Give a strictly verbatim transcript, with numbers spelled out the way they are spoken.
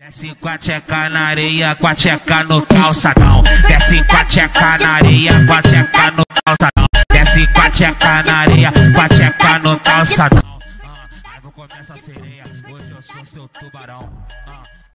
Desce com a tcheca na areia, com a tcheca no calçadão. Desce com a tcheca na areia, com a tcheca no calçadão. Desce com a tcheca na areia, com a tcheca no calçadão. Ah, aí vou comer essa sereia, hoje eu sou seu tubarão. Ah.